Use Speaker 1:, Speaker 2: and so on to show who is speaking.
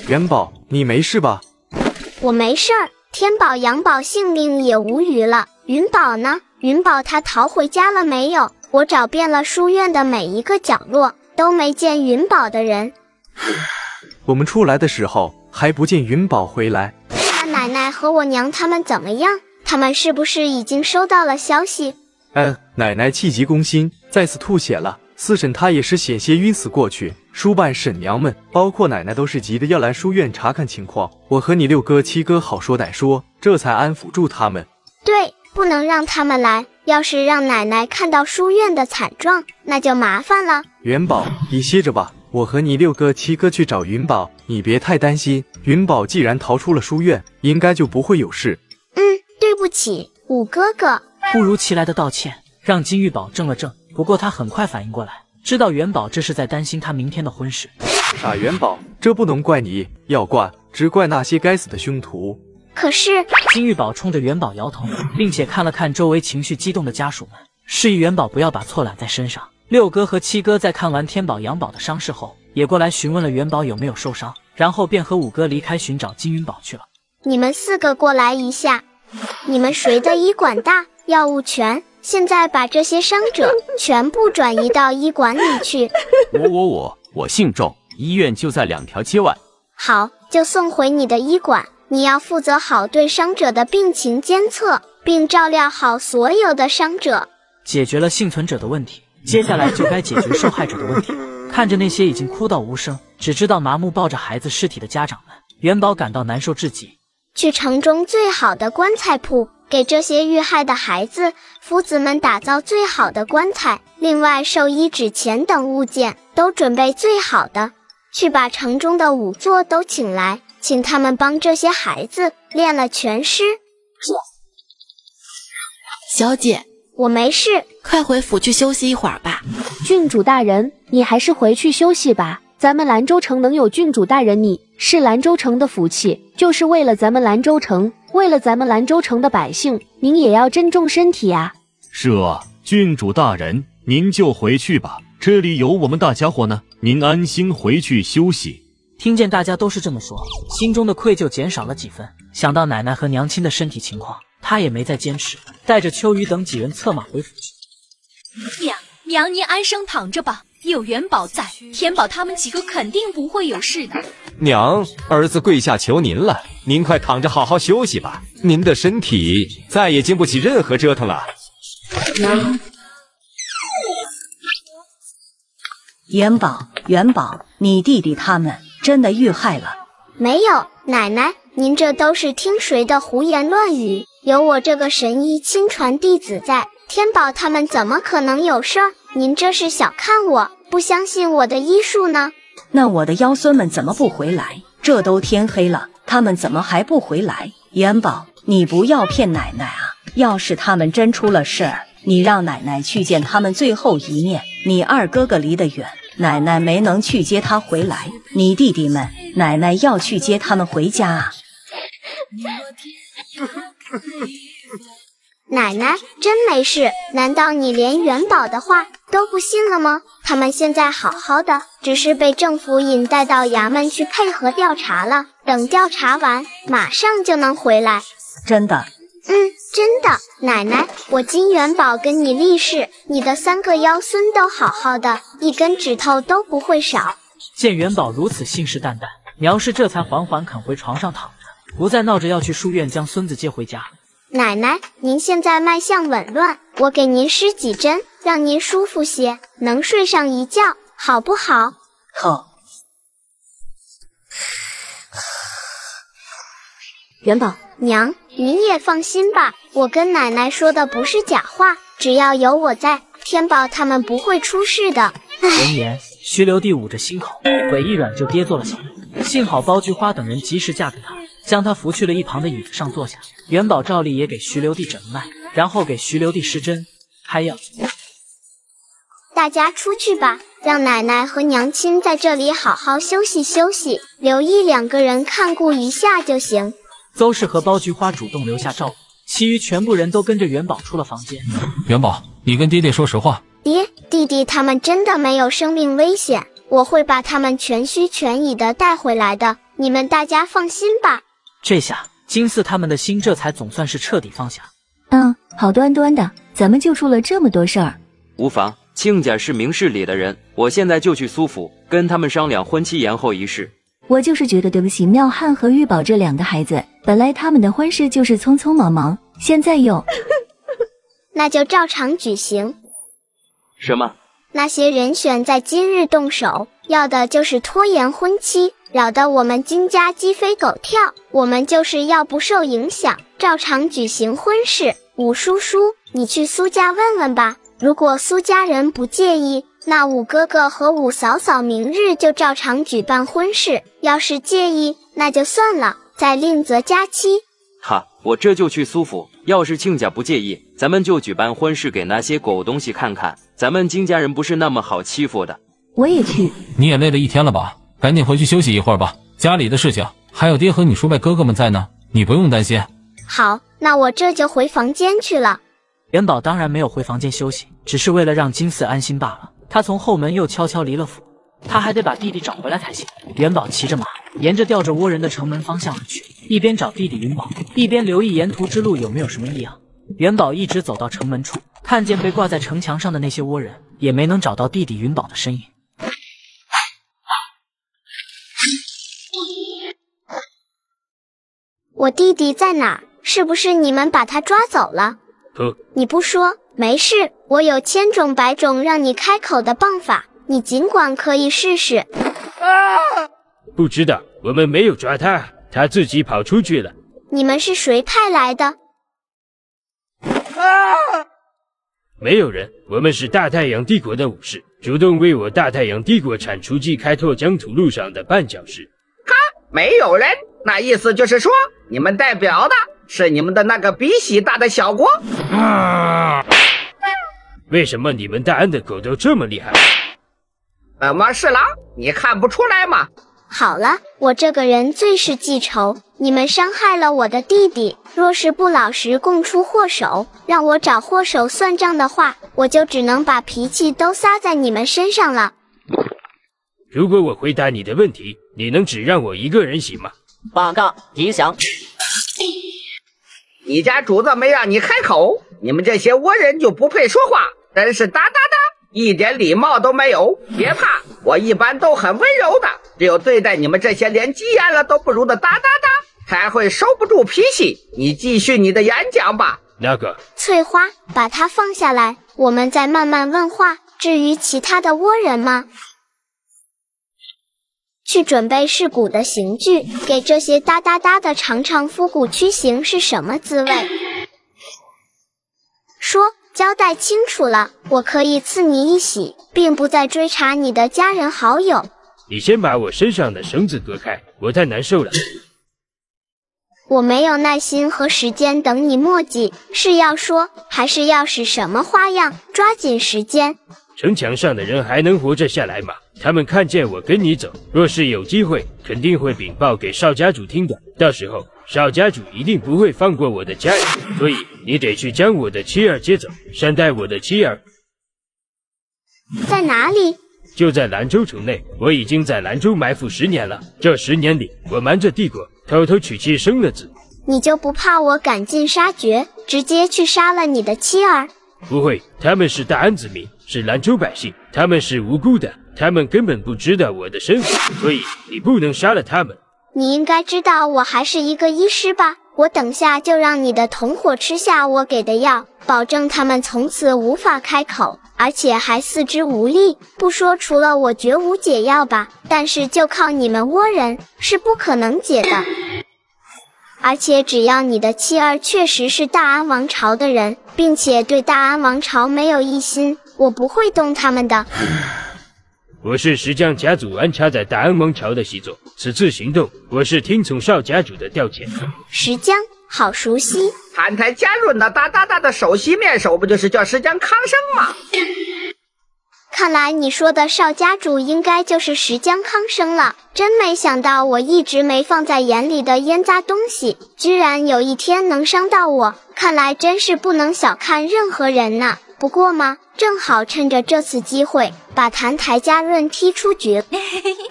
Speaker 1: 元宝，你没事吧？
Speaker 2: 我没事儿，天宝、阳宝性命也无虞了。云宝呢？云宝他逃回家了没有？我找遍了书院的每一个角落，都没见云宝的人。
Speaker 1: 我们出来的时候还不见云宝回来。
Speaker 2: 那奶奶和我娘他们怎么样？他们是不是已经收到了消息？
Speaker 1: 奶奶气急攻心，再次吐血了。四婶她也是险些晕死过去。书办婶娘们，包括奶奶都是急得要来书院查看情况。我和你六哥、七哥好说歹说，这才安抚住他们。
Speaker 2: 对，不能让他们来。要是让奶奶看到书院的惨状，那就麻烦了。
Speaker 1: 元宝，你歇着吧，我和你六哥、七哥去找云宝，你别太担心。云宝既然逃出了书院，应该就不会有事。
Speaker 2: 对不起，五哥哥。
Speaker 3: 突如其来的道歉让金玉宝怔了怔，不过他很快反应过来，知道元宝这是在担心他明天的婚事。
Speaker 1: 傻元宝，这不能怪你，要怪只怪那些该死的凶徒。
Speaker 2: 可是
Speaker 3: 金玉宝冲着元宝摇头，并且看了看周围情绪激动的家属们，示意元宝不要把错揽在身上。六哥和七哥在看完天宝、阳宝的伤势后，也过来询问了元宝有没有受伤，然后便和五哥离开寻找金云宝去了。
Speaker 2: 你们四个过来一下，你们谁的医馆大，药物全，现在把这些伤者全部转移到医馆里去。
Speaker 4: 我姓周，医院就在2条街外。
Speaker 2: 好，就送回你的医馆。你要负责好对伤者的病情监测，并照料好所有的伤者。
Speaker 3: 解决了幸存者的问题，接下来就该解决受害者的问题。看着那些已经哭到无声，只知道麻木抱着孩子尸体的家长们，元宝感到难受至极。
Speaker 2: 去城中最好的棺材铺，给这些遇害的孩子、夫子们打造最好的棺材，另外寿衣、纸钱等物件都准备最好的。去把城中的仵作都请来，请他们帮这些孩子练了全尸。
Speaker 5: 小姐，
Speaker 2: 我没事，
Speaker 5: 快回府去休息一会儿吧。
Speaker 6: 郡主大人，你还是回去休息吧。咱们兰州城能有郡主大人，你是兰州城的福气，就是为了咱们兰州城，为了咱们兰州城的百姓，您也要珍重身体啊。
Speaker 7: 是啊，郡主大人，您就回去吧，这里有我们大家伙呢，您安心回去休息。
Speaker 3: 听见大家都是这么说，心中的愧疚减少了几分。想到奶奶和娘亲的身体情况，他也没再坚持，带着秋雨等几人策马回府去。
Speaker 8: 娘您安生躺着吧，有元宝在，天宝他们几个肯定不会有事的。
Speaker 4: 娘，儿子跪下求您了，您快躺着好好休息吧，您的身体再也经不起任何折腾了。
Speaker 9: 元宝，你弟弟他们真的遇害了？
Speaker 2: 没有，奶奶，您这都是听谁的胡言乱语？有我这个神医亲传弟子在，天宝他们怎么可能有事儿？您这是小看我，不相信我的医术呢？
Speaker 9: 那我的妖孙们怎么不回来？这都天黑了，他们怎么还不回来？元宝，你不要骗奶奶啊！要是他们真出了事儿，你让奶奶去见他们最后一面。你二哥哥离得远，奶奶没能去接他回来。你弟弟们，奶奶要去接他们回家啊！
Speaker 2: 奶奶真没事，难道你连元宝的话都不信了吗？他们现在好好的，只是被政府引带到衙门去配合调查了，等调查完马上就能回来。
Speaker 9: 真的？
Speaker 2: 真的，奶奶，我金元宝跟你立誓，你的3个妖孙都好好的，一根指头都不会少。
Speaker 3: 见元宝如此信誓旦旦，苗氏这才缓缓肯回床上躺着，不再闹着要去书院将孙子接回家。
Speaker 2: 奶奶，您现在脉象紊乱，我给您施几针，让您舒服些，能睡上一觉，好不好？
Speaker 9: 好。
Speaker 6: 元宝
Speaker 2: 娘，您也放心吧，我跟奶奶说的不是假话，只要有我在，天宝他们不会出事的。
Speaker 3: 闻言，徐留弟捂着心口，腿一软就跌坐了下来。幸好包菊花等人及时架住他，将他扶去了一旁的椅子上坐下。元宝照例也给徐留弟诊脉，然后给徐留弟施针开药。
Speaker 2: 大家出去吧，让奶奶和娘亲在这里好好休息休息，留1-2个人看顾一下就行。
Speaker 3: 邹氏和包菊花主动留下照顾，其余全部人都跟着元宝出了房间。
Speaker 10: 元宝，你跟爹爹说实话。
Speaker 2: 爹，弟弟他们真的没有生命危险，我会把他们全虚全已的带回来的。 你们大家放心吧。
Speaker 3: 这下金四他们的心这才总算是彻底放下。
Speaker 11: 好端端的，咱们就出了这么多事儿。
Speaker 12: 无妨，亲家是明事理的人，我现在就去苏府跟他们商量婚期延后一事。
Speaker 11: 我就是觉得对不起妙汉和玉宝这两个孩子，本来他们的婚事就是匆匆忙忙，现在又……
Speaker 2: 那就照常举行。
Speaker 12: 什么？
Speaker 2: 那些人选在今日动手，要的就是拖延婚期，扰得我们金家鸡飞狗跳。我们就是要不受影响，照常举行婚事。武叔叔，你去苏家问问吧，如果苏家人不介意，那武哥哥和武嫂嫂明日就照常举办婚事，要是介意，那就算了，再另择佳期。
Speaker 12: 好，我这就去苏府，要是亲家不介意，咱们就举办婚事给那些狗东西看看，咱们金家人不是那么好欺负的。
Speaker 11: 我也去。
Speaker 10: 你也累了一天了吧，赶紧回去休息一会儿吧，家里的事情还有爹和你叔伯哥哥们在呢，你不用担心。
Speaker 2: 好，那我这就回房间去了。
Speaker 3: 元宝当然没有回房间休息，只是为了让金四安心罢了。他从后门又悄悄离了府，他还得把弟弟找回来才行。元宝骑着马，沿着吊着倭人的城门方向而去，一边找弟弟云宝，一边留意沿途之路有没有什么异样。元宝一直走到城门处，看见被挂在城墙上的那些倭人，也没能找到弟弟云宝的身影。
Speaker 2: 我弟弟在哪儿？是不是你们把他抓走了？你不说，没事，我有千种百种让你开口的办法，你尽管可以试试。
Speaker 13: 不知道，我们没有抓他，他自己跑出去了。
Speaker 2: 你们是谁派来的？
Speaker 13: 没有人，我们是大太阳帝国的武士，主动为我大太阳帝国铲除及开拓疆土路上的绊脚石。
Speaker 14: 没有人，那意思就是说，你们代表的是你们的那个比喜大的小国。
Speaker 13: 为什么你们大安的狗都这么厉害？
Speaker 14: 怎么，侍郎，你看不出来吗？
Speaker 2: 好了，我这个人最是记仇，你们伤害了我的弟弟，若是不老实供出祸首，让我找祸首算账的话，我就只能把脾气都撒在你们身上了。
Speaker 13: 如果我回答你的问题，你能只让我一个人行吗？
Speaker 15: 报告吉祥。
Speaker 14: 你家主子没让你开口，你们这些倭人就不配说话，真是哒哒哒，一点礼貌都没有。别怕，我一般都很温柔的，只有对待你们这些连鸡眼了都不如的哒哒哒，才会收不住脾气。你继续你的演讲吧。
Speaker 13: 那个
Speaker 2: 翠花，把他放下来，我们再慢慢问话。至于其他的倭人吗？去准备尸骨的刑具，给这些哒哒哒的尝尝复骨驱刑是什么滋味。说，交代清楚了，我可以赐你一喜，并不再追查你的家人好友。
Speaker 13: 你先把我身上的绳子割开，我太难受了。
Speaker 2: 我没有耐心和时间等你墨迹，是要说，还是要使什么花样？抓紧时间。
Speaker 13: 城墙上的人还能活着下来吗？他们看见我跟你走，若是有机会，肯定会禀报给少家主听的。到时候，少家主一定不会放过我的家人，所以你得去将我的妻儿接走，善待我的妻儿。
Speaker 2: 在哪里？
Speaker 13: 就在兰州城内。我已经在兰州埋伏10年了，这10年里，我瞒着帝国，偷偷娶妻生了子。
Speaker 2: 你就不怕我赶尽杀绝，直接去杀了你的妻儿？
Speaker 13: 不会，他们是大安子民，是兰州百姓，他们是无辜的，他们根本不知道我的身份，所以你不能杀了他们。
Speaker 2: 你应该知道我还是一个医师吧？我等下就让你的同伙吃下我给的药，保证他们从此无法开口，而且还四肢无力。不说除了我绝无解药吧，但是就靠你们倭人是不可能解的。而且只要你的妻儿确实是大安王朝的人，并且对大安王朝没有异心，我不会动他们的。
Speaker 13: 我是石江家族安插在大安王朝的习作，此次行动我是听从少家主的调遣。
Speaker 2: 石江，好熟悉。
Speaker 14: 汉台嘉润的大大大的首席面首不就是叫石江康生吗？
Speaker 2: 看来你说的少家主应该就是石江康生了，真没想到我一直没放在眼里的烟杂东西，居然有一天能伤到我，看来真是不能小看任何人呢。不过嘛，正好趁着这次机会，把谭台嘉润踢出局。